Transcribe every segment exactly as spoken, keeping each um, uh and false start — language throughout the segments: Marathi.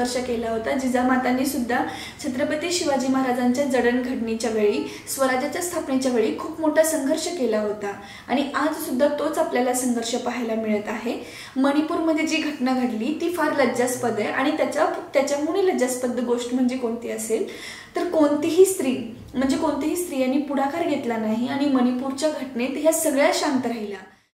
संघर्ष केला होता। जिजामातांनी सुद्धा छत्रपती शिवाजी महाराजांच्या जडणघडणीच्या वेळी, स्वराज्याच्या स्थापनेच्या वेळी खूप मोठा संघर्ष केला होता आणि आज सुद्धा तोच आपल्याला संघर्ष पाहायला मिळत आहे। मणिपूरमध्ये जी घटना घडली ती फार लज्जास्पद आहे आणि त्याच्या त्याच्यामुळे लज्जास्पद गोष्ट म्हणजे कोणती असेल तर कोणतीही स्त्री म्हणजे कोणतीही स्त्रियांनी पुढाकार घेतला नाही आणि मणिपूरच्या घटनेत ह्या सगळ्या शांत राहिल्या।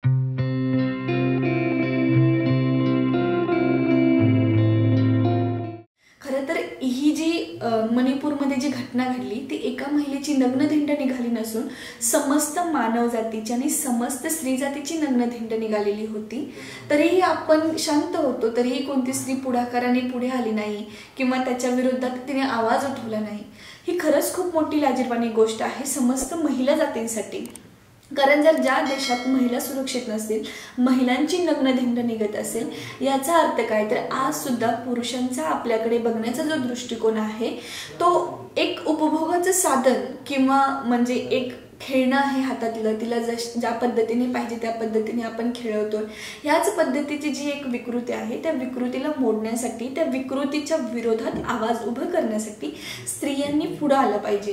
खरं तर ही जी मणिपूरमध्ये जी घटना घडली ती एका महिलेची नग्नधिंड निघाली नसून समस्त मानव जातीची आणि समस्त स्त्री जातीची नग्नधिंड निघालेली होती। तरीही आपण शांत होतो, तरीही कोणती स्त्री पुढाकाराने पुढे आली नाही किंवा त्याच्या विरोधात तिने आवाज उठवला नाही। ही खरंच खूप मोठी लाजिरवाणी गोष्ट आहे समस्त महिला जातींसाठी। कारण जर ज्या देशात महिला सुरक्षित नसतील, महिलांची नग्नधिंड निघत असेल, याचा अर्थ काय तर आज सुद्धा पुरुषांचा आपल्याकडे बघण्याचा जो दृष्टिकोन आहे तो एक उपभोगाचं साधन किंवा म्हणजे एक खेळणं आहे हातातलं, तिला जश ज्या पद्धतीने पाहिजे त्या पद्धतीने आपण खेळवतो। ह्याच पद्धतीची जी एक विकृती आहे त्या विकृतीला मोडण्यासाठी, त्या विकृतीच्या विरोधात आवाज उभं करण्यासाठी स्त्रियांनी पुढे आलं पाहिजे।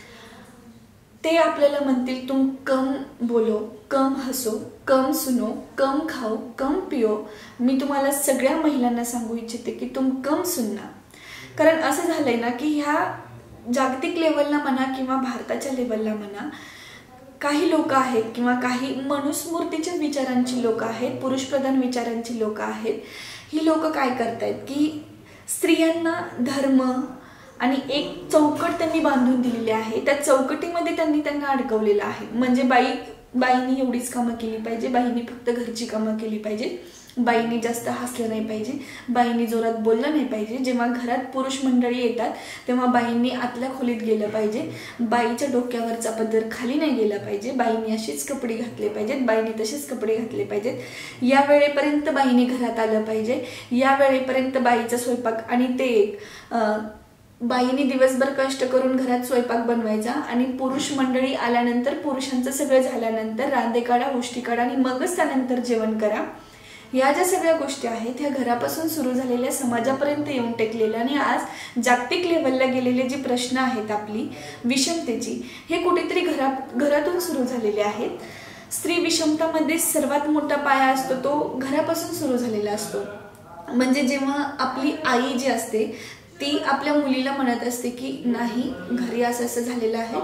ते आपल्याला म्हणतील तुम कम बोलो, कम हसो, कम सुनो, कम खाओ, कम पिओ। मी तुम्हाला सगळ्या महिलांना सांगू इच्छिते की तुम कम सुनना। कारण असं झालंय ना की ह्या जागतिक लेवलला म्हणा किंवा भारताच्या लेवलला म्हणा काही लोक आहेत किंवा काही मनुस्मृतीच्या विचारांची लोक आहेत, पुरुषप्रधान विचारांची लोक आहेत। ही लोक काय करतायत की स्त्रियांना धर्म आणि एक चौकट त्यांनी बांधून दिलेली आहे, त्या चौकटीमध्ये त्यांनी त्यांना अडकवलेलं आहे। म्हणजे बाई बाईंनी एवढीच कामं केली पाहिजे, बाईंनी फक्त घरची कामं केली पाहिजे, बाईंनी जास्त हसलं नाही पाहिजे, बाईंनी जोरात बोललं नाही पाहिजे। जेव्हा घरात पुरुष मंडळी येतात तेव्हा बाईंनी आतल्या खोलीत गेलं पाहिजे, बाईच्या डोक्यावरचा पदर खाली नाही गेला पाहिजे, बाईंनी अशीच कपडे घातले पाहिजेत, बाईंनी तसेच कपडे घातले पाहिजेत, या वेळेपर्यंत बाईंनी घरात आलं पाहिजे, या वेळेपर्यंत बाईचा स्वयंपाक आणि ते एक बाईंनी दिवसभर कष्ट करून घरात स्वयंपाक बनवायचा आणि पुरुष मंडळी आल्यानंतर पुरुषांचं सगळं झाल्यानंतर रांदे काढा, उष्टी काढा आणि मगच त्यानंतर जेवण करा। या ज्या सगळ्या गोष्टी आहेत ह्या घरापासून सुरू झालेल्या समाजापर्यंत येऊन टेकलेल्या आणि आज जागतिक लेवलला गेलेले जे प्रश्न आहेत आपली विषमतेची, हे कुठेतरी घरा घरातून सुरू झालेले आहेत। स्त्री विषमतामध्ये सर्वात मोठा पाया असतो तो घरापासून सुरू झालेला असतो। म्हणजे जेव्हा आपली आई जी असते ती आपल्या मुलीला म्हणत असते की नाही, घरी असं असं झालेलं आहे,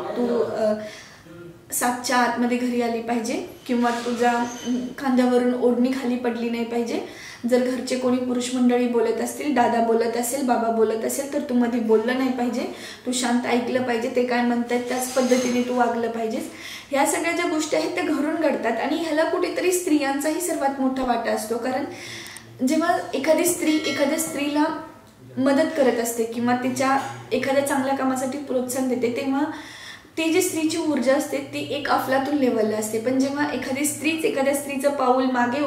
तू सातच्या आतमध्ये घरी आली पाहिजे किंवा तुझ्या खांद्यावरून ओढणी खाली पडली नाही पाहिजे। जर घरचे कोणी पुरुष मंडळी बोलत असतील, दादा बोलत असेल, बाबा बोलत असेल तर तू मध्ये बोललं नाही पाहिजे, तू शांत ऐकलं पाहिजे, ते काय म्हणतात त्याच पद्धतीने तू वागलं पाहिजेस। ह्या सगळ्या ज्या गोष्टी आहेत त्या घरून घडतात आणि ह्याला कुठेतरी स्त्रियांचाही सर्वात मोठा वाटा असतो। कारण जेव्हा एखादी स्त्री एखाद्या स्त्रीला मदत करत असते किंवा तिच्या एखाद्या चांगल्या कामासाठी प्रोत्साहन देते तेव्हा ती जी स्त्रीची ऊर्जा असते ती एक अफलातून लेवलला असते। पण जेव्हा एखादी स्त्रीच एखाद्या स्त्रीचं पाऊल मागे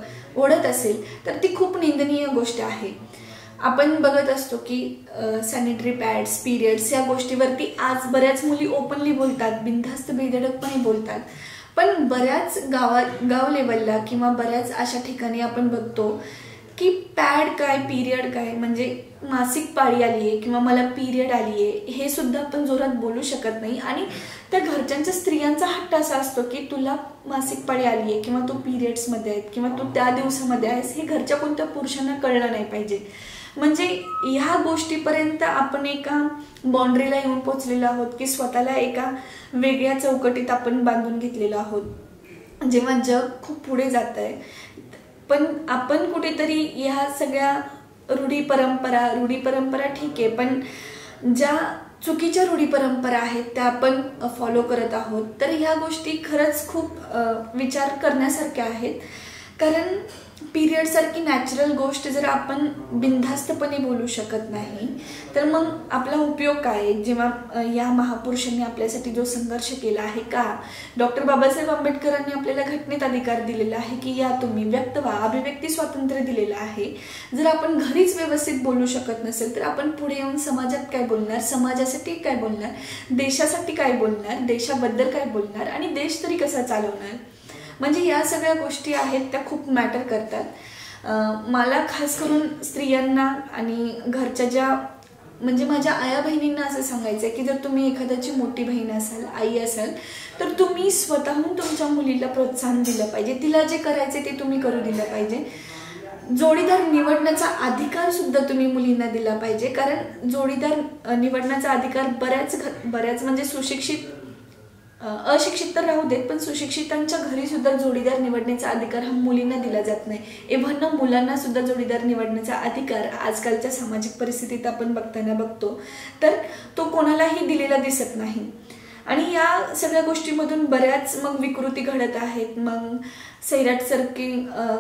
ओढत असेल तर ती खूप निंदनीय गोष्ट आहे। आपण बघत असतो की सॅनिटरी पॅड्स, पिरियड्स या गोष्टीवरती आज बऱ्याच मुली ओपनली बोलतात, बिनधास्त बेधडकपणे बोलतात। पण बऱ्याच गावा गाव लेवलला किंवा बऱ्याच अशा ठिकाणी आपण बघतो की पॅड काय, पिरियड काय, म्हणजे मासिक पाळी आली आहे किंवा मला पिरियड आली आहे हे सुद्धा आपण जोरात बोलू शकत नाही। आणि त्या घरच्यांच्या स्त्रियांचा हट्ट असा असतो की तुला मासिक पाळी आली आहे किंवा तू पिरियड्समध्ये आहेत किंवा तू त्या दिवसामध्ये आहेस हे घरच्या कोणत्या पुरुषांना कळलं नाही पाहिजे। म्हणजे ह्या गोष्टीपर्यंत आपण एका बाउंड्रीला येऊन पोचलेलो आहोत की स्वतःला एका वेगळ्या चौकटीत आपण बांधून घेतलेलो आहोत। जेव्हा जग खूप पुढे जात आहे पण आपण कुठेतरी ह्या सगळ्या रूढी परंपरा रूढी परंपरा ठीक आहे, पण ज्या चुकीच्या रूढी परंपरा आहेत त्या आपण फॉलो करत आहोत। तर ह्या गोष्टी खरंच खूप विचार करण्यासारख्या आहेत। कारण पिरियड सारखी नॅचरल गोष्ट जर आपण बिनधास्तपणे बोलू शकत नाही तर मग आपला उपयोग काय? जेव्हा या महापुरुषांनी आपल्यासाठी जो संघर्ष केला आहे, का डॉक्टर बाबासाहेब आंबेडकरांनी आपल्याला घटनेत अधिकार दिलेला आहे की या तुम्ही व्यक्त व्हा, अभिव्यक्ती स्वातंत्र्य दिलेलं आहे। जर आपण घरीच व्यवस्थित बोलू शकत नसेल तर आपण पुढे येऊन समाजात काय बोलणार, समाजासाठी काय बोलणार, देशासाठी काय बोलणार, देशाबद्दल काय बोलणार आणि देश तरी कसा चालवणार? म्हणजे या सगळ्या गोष्टी आहेत त्या खूप मॅटर करतात। मला खास करून स्त्रियांना आणि घरच्या ज्या म्हणजे माझ्या आया बहिणींना असं सांगायचं आहे की जर तुम्ही एखाद्याची मोठी बहीण असाल, आई असाल, तर तुम्ही स्वतःहून तुमच्या मुलीला प्रोत्साहन दिलं पाहिजे. तिला जे करायचे ते तुम्ही करू दिलं पाहिजे. जोडीदार निवडण्याचा अधिकार सुद्धा तुम्ही मुलींना दिला पाहिजे. कारण जोडीदार निवडण्याचा अधिकार बऱ्याच बऱ्याच म्हणजे सुशिक्षित अशिक्षित तर राहू देत, पण सुशिक्षितांच्या घरी सुद्धा जोडीदार निवडण्याचा अधिकार हा मुलींना दिला जात नाही. इव्हन मुलांना सुद्धा जोडीदार निवडण्याचा अधिकार आजकालच्या सामाजिक परिस्थितीत आपण बघताना बघतो, तर तो कोणालाही दिलेला दिसत नाही. आणि या सगळ्या गोष्टीमधून बऱ्याच मग विकृती घडत आहेत. मग सैराटसारखी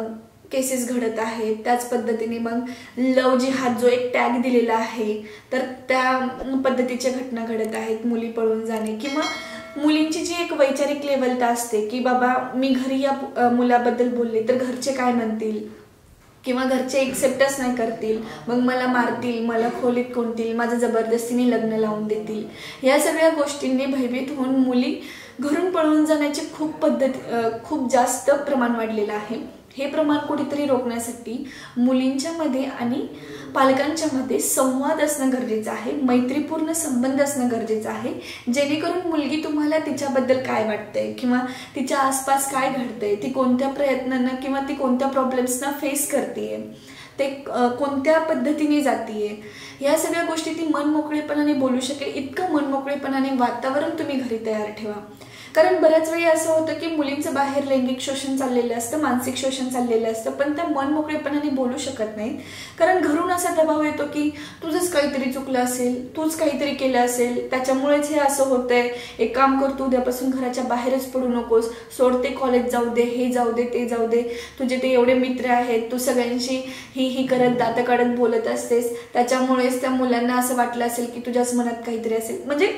केसेस घडत आहेत. त्याच पद्धतीने मग लव जिहाद जो एक टॅग दिलेला आहे, तर त्या पद्धतीच्या घटना घडत आहेत. मुली पळून जाणे किंवा मुलींची जी एक वैचारिक लेवलता असते की बाबा मी घरी या मुलाबद्दल बोलले तर घरचे काय म्हणतील किंवा घरचे एक्सेप्टच नाही करतील, मग मला मारतील, मला खोलीत कोंडतील, माझं जबरदस्तीने लग्न लावून देतील. या सगळ्या गोष्टींनी भयभीत होऊन मुली घरून पळून जाण्याचे खूप पद्धत खूप जास्त प्रमाण वाढलेलं आहे. हे प्रमाण कुठेतरी रोखण्यासाठी मुलींच्या मध्ये आणि पालकांच्या मध्ये संवाद असणं गरजेचं आहे. मैत्रीपूर्ण संबंध असणं गरजेचं आहे, जेणेकरून मुलगी तुम्हाला तिच्याबद्दल काय वाटतंय किंवा तिच्या आसपास काय घडतंय, ती कोणत्या प्रयत्नांना किंवा ती कोणत्या प्रॉब्लेम्सना फेस करतेय, ते कोणत्या पद्धतीने जातीये, या सगळ्या गोष्टी ती मनमोकळेपणाने बोलू शकेल इतकं मनमोकळेपणाने वातावरण तुम्ही घरी तयार ठेवा. कारण बऱ्याच वेळी असं होतं की मुलींचं बाहेर लैंगिक शोषण चाललेलं असतं, मानसिक शोषण चाललेलं असतं, पण त्या मनमोकळेपणाने बोलू शकत नाहीत. कारण घरून असा दबाव येतो की तुझंच काहीतरी चुकलं असेल, तूच काहीतरी केलं असेल, त्याच्यामुळेच हे असं होतंय, एक काम कर, तू उद्यापासून घराच्या बाहेरच पडू नकोस, सोड, ते कॉलेज जाऊ दे, हे जाऊ दे, ते जाऊ दे, तुझे ते एवढे मित्र आहेत, तू सगळ्यांशी ही ही करत दात काढत बोलत असतेस, त्याच्यामुळेच त्या मुलांना असं वाटलं असेल की तुझ्याच मनात काहीतरी असेल. म्हणजे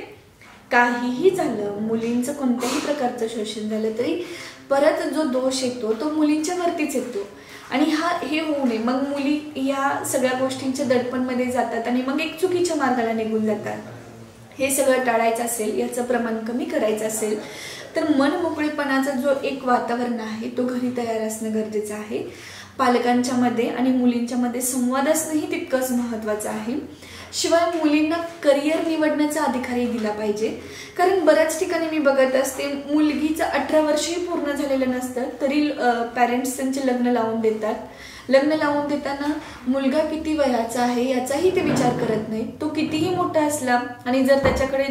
काहीही झालं, मुलींचं कोणत्याही प्रकारचं शोषण झालं तरी परत जो दोष येतो तो मुलींच्या वरतीच येतो. आणि हा हे होऊ नये. मग मुली या सगळ्या गोष्टींच्या दडपणमध्ये जातात आणि मग एक चुकीच्या मार्गाला निघून जातात. हे सगळं टाळायचं असेल, याचं प्रमाण कमी करायचं असेल, तर मनमोकळेपणाचा जो एक वातावरण आहे तो घरी तयार असणं गरजेचं आहे. पालकांच्या मध्ये आणि मुलींच्या मध्ये संवाद असणंही तितकंच महत्त्वाचं आहे. शिवाय मुलींना करिअर निवडण्याचा अधिकारही दिला पाहिजे. कारण बऱ्याच ठिकाणी मी बघत असते, मुलगीचं अठरा वर्षही पूर्ण झालेलं नसतं तरी पॅरेंट्स त्यांचे लग्न लावून देतात. लग्न लावून देताना मुलगा किती वयाचा आहे याचाही ते विचार करत नाही. तो कितीही मोठा असला आणि जर त्याच्याकडे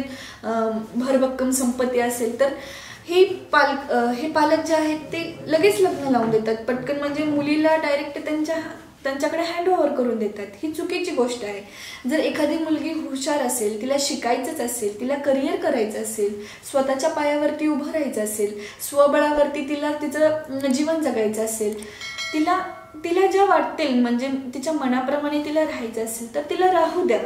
भरभक्कम संपत्ती असेल तर हे पालक हे पालक जे आहेत ते लगेच लग्न लावून देतात पटकन. म्हणजे मुलीला डायरेक्ट त्यांच्या त्यांच्याकडे हँड ओव्हर करून देतात. ही चुकीची गोष्ट आहे. जर एखादी मुलगी हुशार असेल, तिला शिकायचंच असेल, तिला करिअर करायचं असेल, स्वतःच्या पायावरती उभं राहायचं असेल, स्वबळावरती तिला तिचं जीवन जगायचं असेल, तिला तिला ज्या वाटतील म्हणजे तिच्या मनाप्रमाणे तिला राहायचं असेल तर तिला राहू द्या.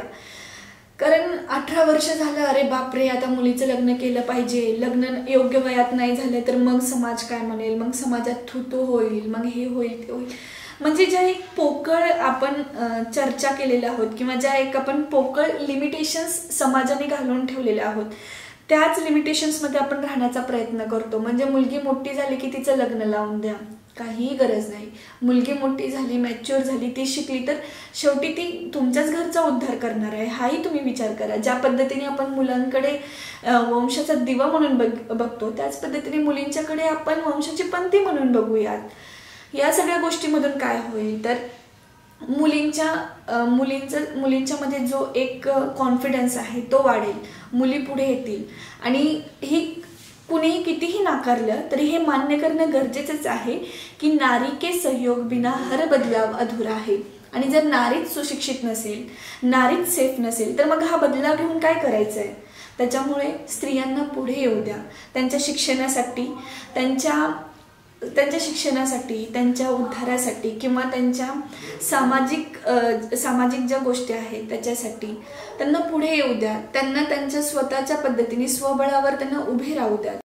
कारण अठरा वर्ष झालं, अरे बापरे आता मुलीचं लग्न केलं पाहिजे, लग्न योग्य वयात नाही झालं तर मग समाज काय म्हणेल, मग समाजात थुतू होईल, मग हे होईल ते होईल. म्हणजे ज्या एक पोकळ आपण चर्चा केलेल्या आहोत किंवा ज्या एक आपण पोकळ लिमिटेशन्स समाजाने घालून ठेवलेल्या आहोत, त्याच लिमिटेशन्समध्ये आपण राहण्याचा प्रयत्न करतो. म्हणजे मुलगी मोठी झाली की तिचं लग्न लावून द्या, काहीही गरज नाही. मुलगी मोठी झाली, मॅच्युअर झाली, ती शिकली तर शेवटी ती तुमच्याच घरचा उद्धार करणार आहे, हाही तुम्ही विचार करा. ज्या पद्धतीने आपण मुलांकडे वंशाचा दिवा म्हणून बघ बघतो त्याच पद्धतीने मुलींच्याकडे आपण वंशाची पंथी म्हणून बघूयात. या सगळ्या गोष्टीमधून काय होईल तर मुलींच्या मुलींचं मुलींच्यामध्ये जो एक कॉन्फिडन्स आहे तो वाढेल, मुली पुढे येतील. आणि ही कुणीही कितीही नाकारलं तरी हे मान्य करणं गरजेचंच आहे की नारी के सहयोग बिना हर बदलाव अधुरा आहे. आणि जर नारीच सुशिक्षित नसेल, नारीच सेफ नसेल तर मग हा बदलाव घेऊन काय करायचं आहे. त्याच्यामुळे स्त्रियांना पुढे येऊ द्या. त्यांच्या शिक्षणासाठी, त्यांच्या त्यांच्या शिक्षणासाठी, त्यांच्या उद्धारासाठी किंवा त्यांच्या सामाजिक सामाजिक ज्या गोष्टी आहेत त्याच्यासाठी त्यांना पुढे येऊ द्या. त्यांना त्यांच्या स्वतःच्या पद्धतीने स्वबळावर त्यांना उभे राहू द्या.